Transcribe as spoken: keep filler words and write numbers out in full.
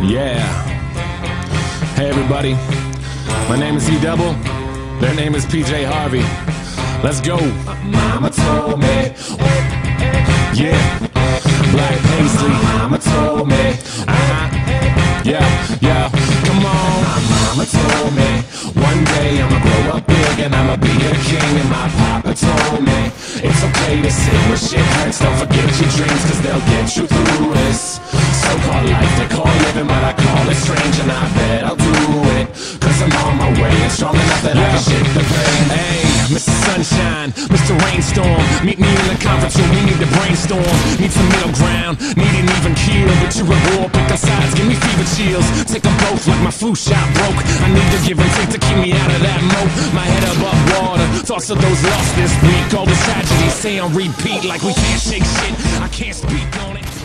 Yeah. Hey everybody, my name is E Double. Their name is P J Harvey. Let's go. Mama told me. Yeah. Black paisley. Mama told me. Uh-huh. Yeah, yeah. Come on. My mama told me one day I'ma grow up big and I'ma be a king. And my papa told me it's okay to sit where shit hurts. Don't forget your dreams, cause they'll get you through this so-called life they call living, but I call it strange. And I bet I'll do it, cause I'm on my way and strong enough that yeah. I can shake the pain. Hey, Mister Sunshine, Mister Rainstorm, meet me in the conference room, we need to brainstorm. Need some middle ground, need an even keel. But you're at war, pick our sides, give me fever chills. Take them both like my flu shot broke. I need to give and take to keep me out of that moat. My head above water, thoughts of those lost this week. All the tragedies stay on repeat like we can't shake shit, I can't speak on it.